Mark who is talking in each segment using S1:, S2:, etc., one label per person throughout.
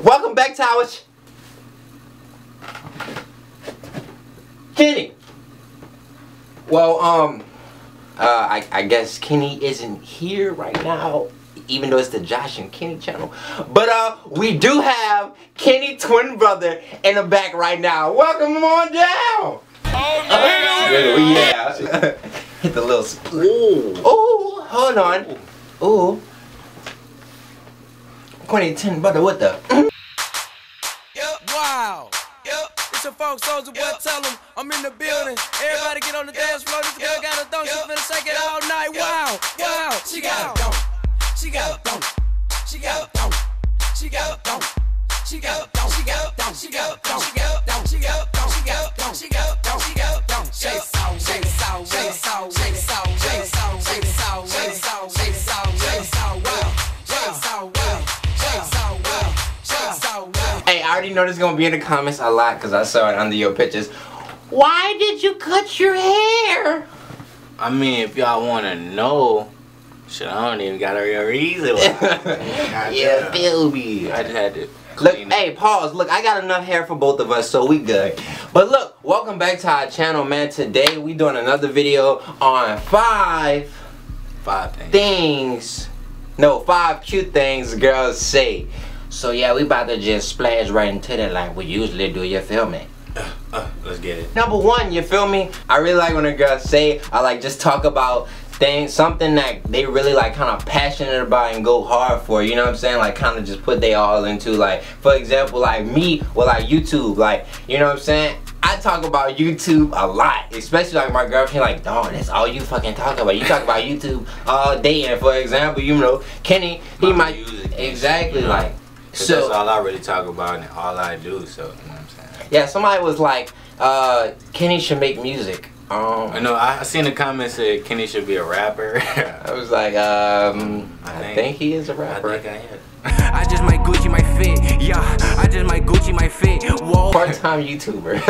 S1: Welcome back to our Kenny. Well, I guess Kenny isn't here right now, even though it's the Josh and Kenny channel. But we do have Kenny twin brother in the back right now. Welcome him on down. Oh yeah. Hit the little. Ooh, hold on. Ooh. Kenny twin brother, what the?
S2: Wow. It's your folks, Soldier Boy. Tell them I'm in the building. Everybody get on the dance floor. This girl got a thong. She finna shake it all night. Wow. Wow. She got a thong. She got a thong. She got a thong. She got a thong. She got a thong. She got a thong. She got a thong. She got a thong. She got a thong. She got a thong. She got a thong. She got a thong. Shake soul. Shake soul. Shake soul. Shake soul. Shake soul. Shake soul. Shake soul. Shake soul. Shake soul. Wow. Shake soul. Wow. Shake soul. Wow. Shake soul. Wow.
S1: Hey, I already know this is gonna be in the comments a lot because I saw it under your pictures. Why did you cut your hair?
S3: I mean, if y'all wanna know, shit, I don't even got a real reason why.
S1: Yeah, feel me.
S3: I just had to.
S1: Look, hey, pause. Look, I got enough hair for both of us, so we good. But look, welcome back to our channel, man. Today we doing another video on five cute things girls say. So yeah, we about to just splash right into that like we usually do. You feel me?
S3: Let's get it.
S1: Number one, you feel me? I really like when a girl say, I like just talk about things, something that they really like kind of passionate about and go hard for, you know what I'm saying? Like kind of just put they all into, like, for example, like me with like YouTube, like, you know what I'm saying? I talk about YouTube a lot, especially like my girlfriend, like, dog, that's all you fucking talk about. You talk about YouTube all day. And for example, you know, Kenny, he might, exactly, you know, like,
S3: so that's all I really talk about and all I do, so, you know what I'm saying?
S1: Yeah, somebody was like, Kenny should make music.
S3: I know, I seen the comments said Kenny should be a rapper.
S1: I was like, I think he is a rapper.
S3: I think I am.
S2: I just might Gucci my fit, yeah. I just might Gucci my fit. Whoa.
S1: Part-time YouTuber.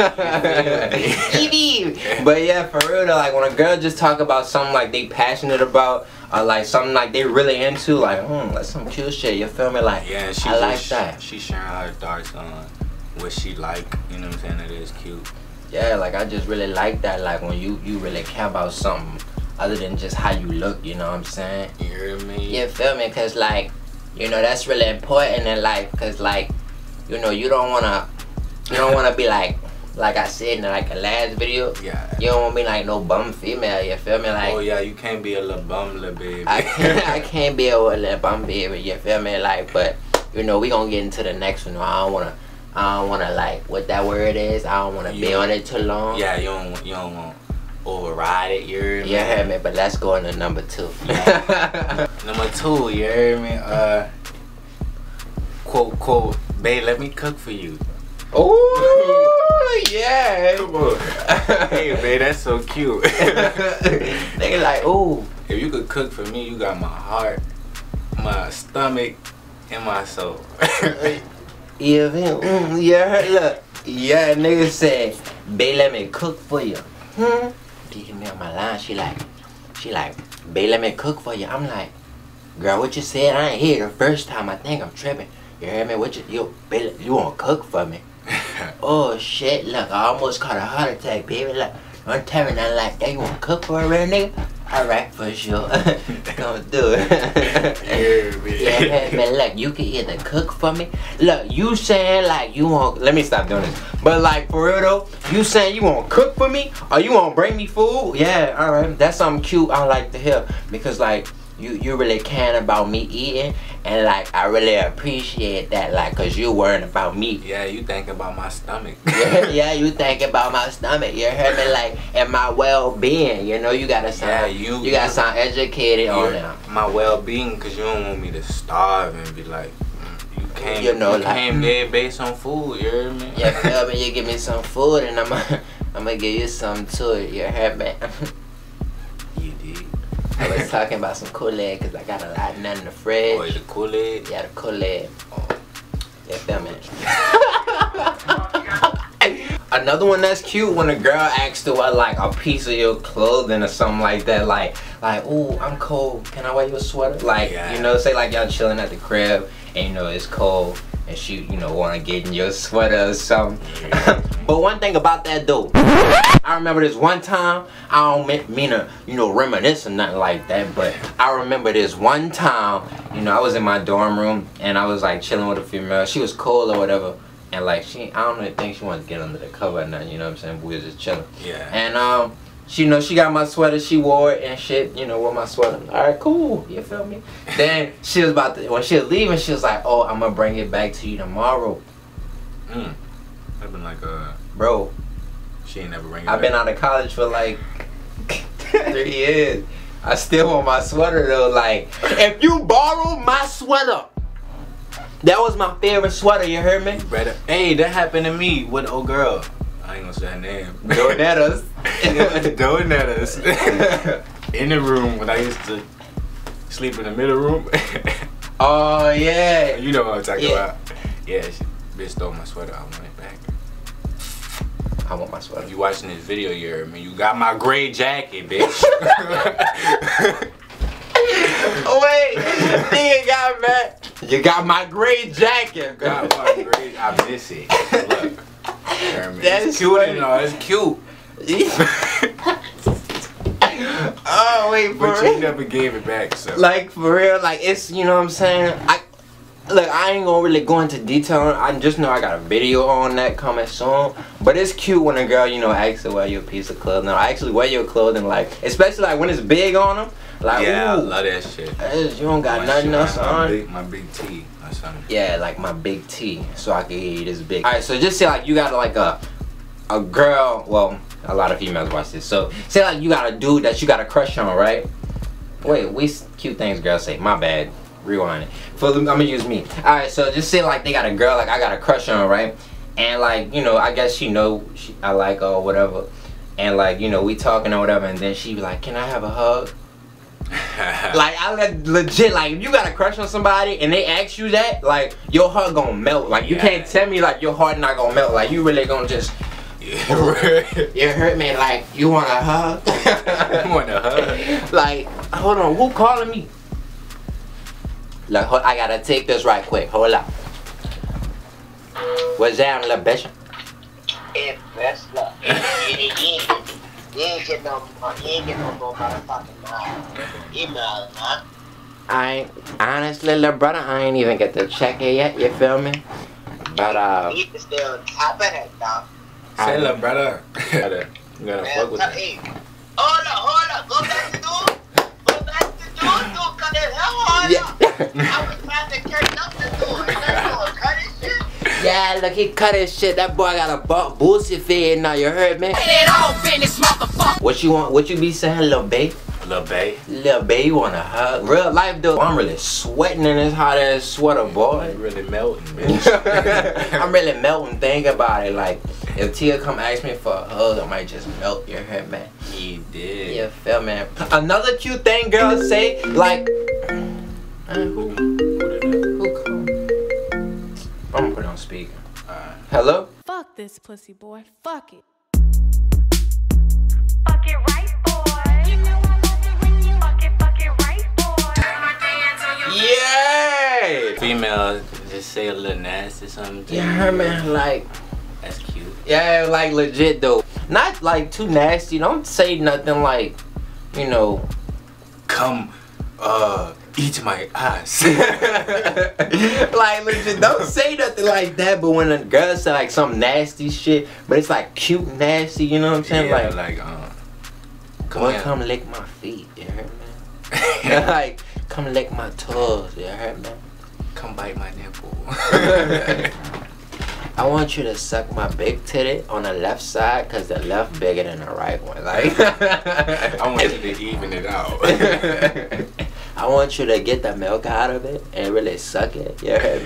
S1: But yeah, for real though, like when a girl just talk about something like they passionate about, or like something like they really into, like like some cute shit. You feel me? Like,
S3: yeah,
S1: I like that.
S3: She sharing her thoughts on what she like. You know what I'm saying? It is cute.
S1: Yeah, like I just really like that. Like when you really care about something other than just how you look. You know what I'm saying?
S3: You hear me?
S1: You feel me? Cause like, you know, that's really important in life. Cause like, you know, you don't wanna be like I said in like the last video.
S3: Yeah.
S1: You don't wanna be like no bum female. You feel me? Like.
S3: Oh yeah, you can't be a little bum, little baby.
S1: I can't be a little bum baby. You feel me? Like, but you know, we gonna get into the next one. I don't wanna like what that word is. I don't wanna be on it too long.
S3: Yeah, you don't want override it. You heard me?
S1: You heard me, but let's go into number two.
S3: Number two, you heard me? Quote, babe, let me cook for you.
S1: Oh yeah.
S3: Come on. Hey, babe, that's so cute.
S1: They like, ooh.
S3: If you could cook for me, you got my heart, my stomach, and my soul.
S1: Yeah, look. Yeah, nigga said, babe, let me cook for you. She hit me on my line. She like, babe, let me cook for you. I'm like, girl, what you said? I ain't hear the first time. I think I'm tripping. You hear me? Babe, you want to cook for me? Oh shit! Look, I almost caught a heart attack, baby. Look, don't tell me nothing like that. You want to cook for a real nigga? Alright, for sure. Gonna do it. Yeah, man, look, you can either cook for me. Look, you saying like you want, let me stop doing this. But like for real though, you saying you want to cook for me or you want to bring me food? Yeah, alright. That's something cute I like to hear. Because like, you really caring about me eating, and like I really appreciate that, like, cause you worrying about me.
S3: Yeah, you thinking about my stomach.
S1: Yeah, you thinking about my stomach. You heard me? Like, and my well-being. You know, you gotta sound, you gotta sound educated on that.
S3: My well-being, cause you don't want me to starve and be like, you can't.
S1: You know,
S3: you can't get based on food. You heard me?
S1: You feel me? You give me some food, and I'm gonna give you some to it. You heard me?
S3: You did.
S1: I was talking about some Kool-Aid because I got a lot of that in the fridge.
S3: Oh, the Kool-Aid?
S1: Yeah, the Kool-Aid. Oh. You feel me? Another one that's cute when a girl asks to wear like a piece of your clothing or something like that. Like, ooh, I'm cold. Can I wear your sweater? Like, yeah. You know, say like y'all chilling at the crib and you know it's cold. and she, you know, wanna get in your sweater or something. But one thing about that though, I remember this one time, I don't mean to, you know, reminisce or nothing like that, but I remember this one time, you know, I was in my dorm room and I was like chilling with a female. She was cool or whatever, and like I don't really think she wanted to get under the cover or nothing, you know what I'm saying? But we was just chilling.
S3: Yeah.
S1: And she, you know, she got my sweater, she wore it and shit, you know, wore my sweater. Alright, cool, you feel me? Then she was about to, when she was leaving, she was like, oh, I'm gonna bring it back to you tomorrow.
S3: I've been like,
S1: bro,
S3: she ain't never bring it
S1: I've been out of college for like 3 years. I still want my sweater though. Like, if you borrow my sweater, that was my favorite sweater, you heard me?
S3: Better. Hey, that happened to me with old girl. I ain't gonna say her name.
S1: Donetas.
S3: Donetas. In the room when I used to sleep in the middle room.
S1: Oh yeah.
S3: You know what I'm talking about. Yeah, she bitch stole my sweater. I want it back.
S1: I want my sweater.
S3: If you watching this video, you heard me. You got my gray jacket, bitch.
S1: Oh wait, nigga got mad. You got my gray jacket.
S3: Got my gray. I miss it. Look.
S1: That's
S3: it's cute
S1: funny.
S3: and all. It's cute.
S1: Oh wait, for
S3: But
S1: real?
S3: you never gave it back, so.
S1: Like for real, like it's, you know what I'm saying? I ain't gonna really go into detail. I just know I got a video on that coming soon. But it's cute when a girl, you know, asks to wear your piece of clothing. I actually wear your clothing, like, especially like when it's big on them. Like,
S3: yeah,
S1: ooh,
S3: I love that shit.
S1: you don't got nothing else on.
S3: My big T or something.
S1: Yeah, like my big T, so I can hear you this big. Alright, so just say like you got like a girl, well, a lot of females watch this. So say like you got a dude that you got a crush on, right? Wait, we cute things girls say, my bad. Rewind it. I'm gonna use me. Alright, so just say like they got a girl like I got a crush on, right? And like, you know, I guess she know I like her or whatever. And like, you know, we talking or whatever, and then she be like, can I have a hug? Like, I legit, like, if you got a crush on somebody and they ask you that, like, your heart gonna melt. Like, you can't tell me, like, your heart not gonna melt. Like, you really gonna just, you hurt me, like, you want a hug?
S3: You want a hug?
S1: Like, hold on, who calling me? Like, I gotta take this right quick. Hold up. What's that, little bitch?
S4: Hey, best luck. You ain't get no more motherfucking email, huh?
S1: Honestly, little brother, I ain't even get to check it yet, you feel me? But,
S4: You can stay on top of that, dog.
S3: Say, little brother. You gotta fuck with that.
S4: Hey, hold up. Go back to dude. Dude, cut it. Hold up. I was trying to catch up to dude. Cut his shit.
S1: yeah, look, he cut his shit. That boy got a bullshit fed now, you heard me? What you want? What you be saying, little babe?
S3: Lil Bae.
S1: Little babe, you want a hug? Real life, though, I'm really sweating in this hot ass sweater, boy.
S3: You really melting, bitch.
S1: I'm really melting. Think about it. Like, if Tia come ask me for a hug, I might just melt your head, man.
S3: You did.
S1: You feel me? Another cute thing girls say, like, who called? I'm gonna put it on speaker. Hello?
S5: Fuck this pussy boy. Fuck it.
S6: Fuck it right, boy. You know I love it when you fuck it right, boy.
S1: Yeah!
S3: Females just say a little nasty something to
S1: Yeah,
S3: you.
S1: man, like,
S3: That's cute.
S1: yeah, like legit though. Not like too nasty. Don't say nothing like, you know.
S3: Come, eat my ass.
S1: Like legit, don't say nothing like that. But when a girl say like some nasty shit, but it's like cute nasty, you know what I'm saying?
S3: Yeah,
S1: like,
S3: come here.
S1: come lick my feet, you heard me? Like, come lick my toes, you heard me?
S3: Come bite my nipple.
S1: I want you to suck my big titty on the left side, cause the left bigger than the right one. Like,
S3: I want you to even it out.
S1: I want you to get the milk out of it and really suck it. You heard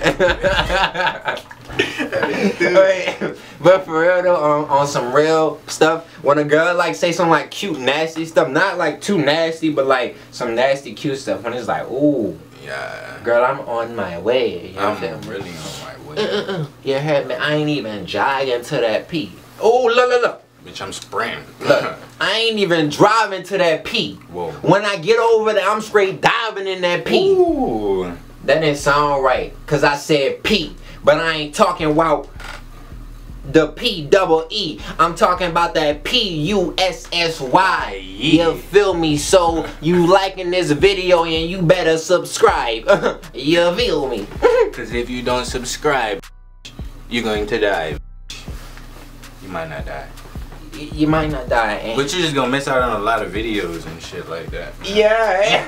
S1: me? Wait, but for real though, on some real stuff, when a girl like say some like cute nasty stuff, not like too nasty, but like some nasty cute stuff, when it's like, ooh,
S3: Yeah.
S1: girl, I'm on my way. You
S3: I'm
S1: feel me?
S3: really on my way.
S1: You heard me? I ain't even jogging to that pee. Oh, look.
S3: Bitch, I'm sprinting.
S1: Look, I ain't even driving to that pee.
S3: Whoa.
S1: When I get over there, I'm straight diving in that pee.
S3: Ooh.
S1: That didn't sound right, cause I said pee. But I ain't talking about the P-double-E. I'm talking about that P-U-S-S-Y. You feel me? So you liking this video and you better subscribe. You feel me?
S3: Cause if you don't subscribe, you're going to die. You might not die.
S1: You might not die.
S3: But you're just gonna miss out on a lot of videos and shit like that.
S1: Yeah.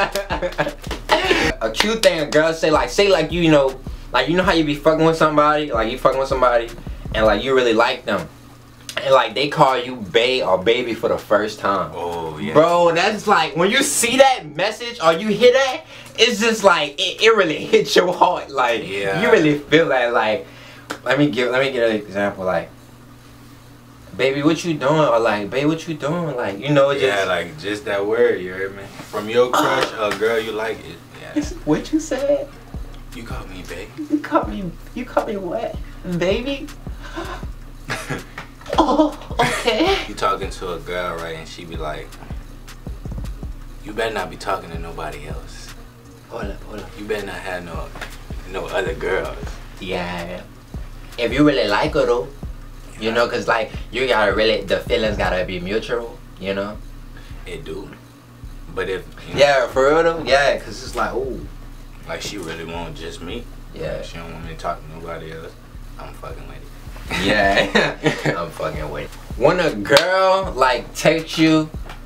S1: A cute thing a girl say like you know how you be fucking with somebody, like you fucking with somebody and like you really like them. And like they call you bae or baby for the first time.
S3: Oh yeah.
S1: Bro, that's like when you see that message or you hear that, it's just like it really hits your heart. Like
S3: yeah.
S1: You really feel that. Like let me give an example. Like, baby, what you doing? Or like, babe, what you doing? Like, you know, just
S3: yeah, like just that word. You heard me? From your crush, a girl you like it. Yeah.
S1: What you said?
S3: You called me baby.
S1: You caught me what? Baby? Oh, okay.
S3: You talking to a girl, right? And she be like, you better not be talking to nobody else.
S1: Hold up.
S3: You better not have no other girls.
S1: Yeah. If you really like her though, you know, cause like you gotta really, the feelings gotta be mutual, you know.
S3: It do. But if you know,
S1: yeah, for real though, yeah, cause it's like, ooh,
S3: like she really want just me.
S1: yeah,
S3: She don't want me to talk to nobody else. I'm fucking with it.
S1: yeah, I'm fucking with it. When a girl like texts you,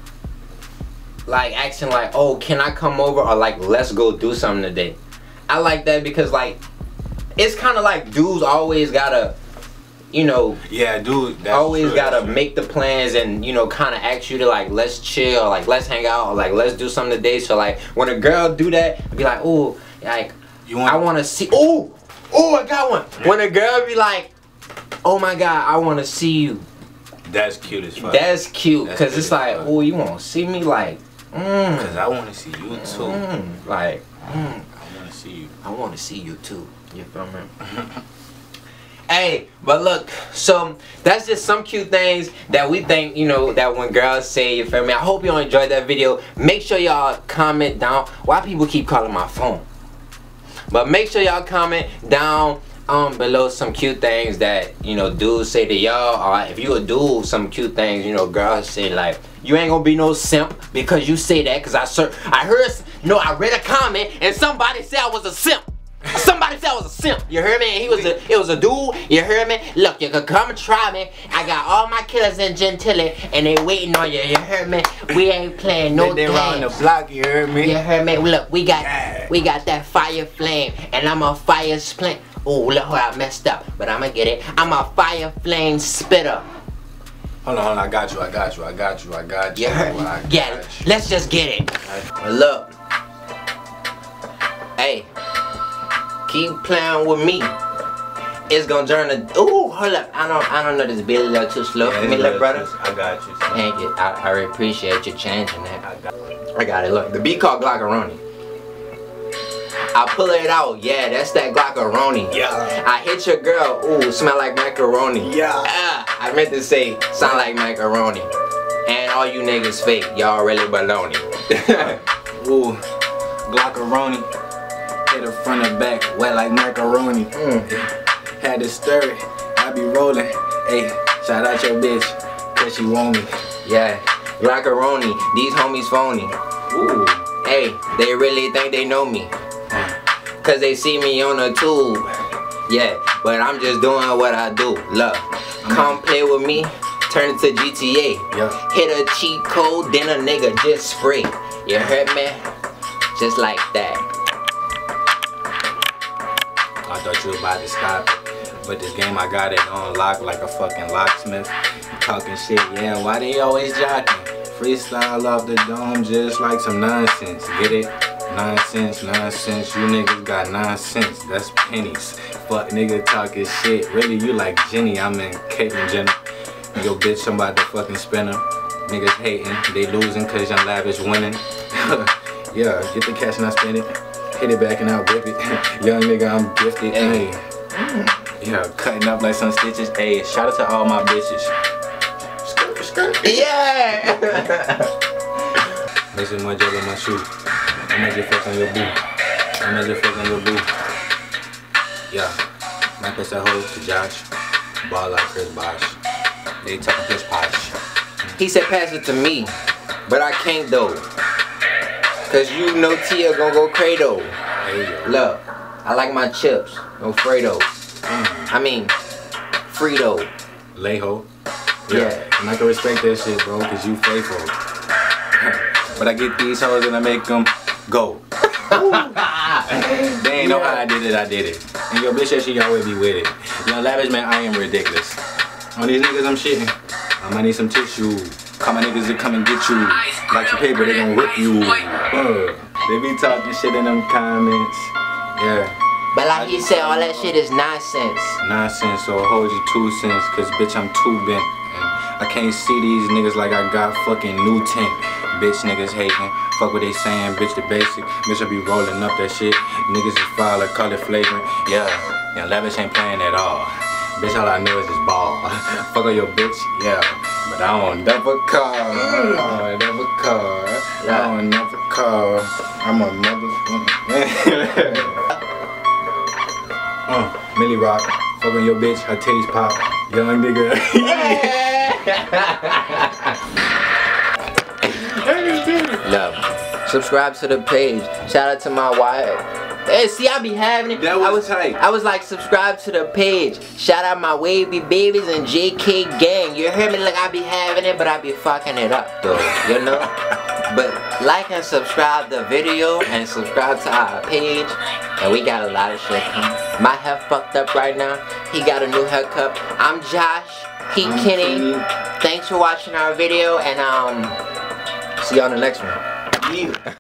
S1: like asking like, oh, can I come over, or like let's go do something today. I like that because like it's kind of like dudes always gotta, you know,
S3: yeah, dude, that's
S1: always
S3: true,
S1: gotta
S3: that's
S1: make the plans and, you know, kind of ask you to like let's chill, or like let's hang out, or like let's do something today. So like when a girl do that, be like, oh, like I want to see, oh, I got one. When a girl be like, oh my god, I want to see you.
S3: That's cute as fuck.
S1: That's cute,
S3: That's
S1: cause
S3: cute
S1: it's
S3: as
S1: like,
S3: fuck.
S1: oh, you want to see me, like,
S3: Cause I want to see you too.
S1: like,
S3: I want to see you.
S1: I want to see you too. You feel me? Hey, but look, so that's just some cute things that we think, you know, that when girls say, you feel me? I hope y'all enjoyed that video. Make sure y'all comment down. Why people keep calling my phone? But make sure y'all comment down below some cute things that, you know, dudes say to y'all. Or if you a dude, some cute things, you know, girls say like, you ain't gonna be no simp because you say that. Cause I read a comment and somebody said I was a simp. Somebody said I was a simp. You heard me? It was a dude. You heard me? Look, you could come and try me. I got all my killers in Gentilly and they waiting on you. You heard me? We ain't playing no
S3: They around the
S1: games.
S3: block, you heard me?
S1: You heard me? Look, we got that fire flame and I'm a fire splint. Oh, look how I messed up, but I'ma get it. I'm a fire flame spitter.
S3: Hold on, I got you.
S1: You heard? Get it. Let's just get it. Look. Hey. Keep playing with me. It's gonna turn to. Ooh, hold up. I don't know this beat a little too slow for me, little brother.
S3: I got you.
S1: Thank you. I really appreciate you changing that. I got it. Look, the beat called Glockaroni. I pull it out. Yeah, that's that Glockaroni.
S3: Yeah.
S1: I hit your girl. Ooh, smell like macaroni.
S3: Yeah.
S1: I meant to say sound like macaroni. And all you niggas fake. Y'all really baloney.
S3: Ooh, Glockaroni. Hit her front and back, wet like macaroni. Had to stir it, I be rolling. Hey, shout out your bitch, cause she want me.
S1: Yeah, Glockaroni, these homies phony.
S3: Ooh.
S1: Hey, they really think they know me. Cause they see me on a tube. Yeah, but I'm just doing what I do. Look, come play with me, turn it to GTA.
S3: Yeah.
S1: Hit a cheat code, then a nigga just spray. You heard me? Just like that.
S3: I thought you were about to stop it, but this game I got it on lock like a fucking locksmith. Talking shit, yeah, why they always jocking? Freestyle off the dome just like some nonsense, get it? Nonsense, you niggas got nonsense, that's pennies. Fuck nigga talking shit, really you like Jenny, I'm in Caitlyn Jenner. Yo bitch, I'm about to fucking spin her. Niggas hating, they losing cause Young Lavish winning. Yeah, get the cash and I spend it. Hit it back and I'll whip it. Young nigga, I'm gifted. Hey. Yeah, cutting up like some stitches. Hey, shout out to all my bitches.
S1: Yeah!
S3: This is my jug in my shoe. I made you fuck on your boo. Yeah. My piss a hoe to Josh. Ball like Chris Bosh. They talking piss posh.
S1: He said pass it to me, but I can't though. Cause you know Tia gonna go Credo.
S3: Hey yo.
S1: Look, I like my chips, no Fredo. I mean, Frito.
S3: Leho.
S1: Yeah.
S3: And I can respect that shit, bro, cause you faithful. But I get these hoes and I make them go. They ain't know how I did it. And your bitch said she always be with it. Yo, Lavish man, I am ridiculous. On these niggas I'm shitting. I might need some tissue. Call my niggas to come and get you. Like your paper, they gon' rip you. They be talking shit in them comments. Yeah.
S1: But like he said, all that shit is nonsense.
S3: Nonsense, so hold you 2 cents, cause bitch I'm too bent. And I can't see these niggas like I got fucking new tint. Bitch niggas hating, fuck what they saying, bitch the basic. Bitch I be rolling up that shit. Niggas is foul, I call it flagrant. Yeah, Lavish ain't playing at all. Bitch all I know is this ball. Fuck on your bitch, yeah. But I don't never call. I never call. I don't never call. I'm a mother. Millie Rock, fuck on your bitch, her titties pop. Young nigga.
S1: Love. Subscribe to the page. Shout out to my wife. Hey, see, I be having it.
S3: That was tight.
S1: I was like, subscribe to the page. Shout out my wavy babies and JK gang. You hear me? Like I be having it, but I be fucking it up though. You know? But like and subscribe the video and subscribe to our page. And we got a lot of shit coming. My hair fucked up right now. He got a new haircut. I'm Josh. He Kenny. Thanks for watching our video and see you on the next one.
S3: Yeah.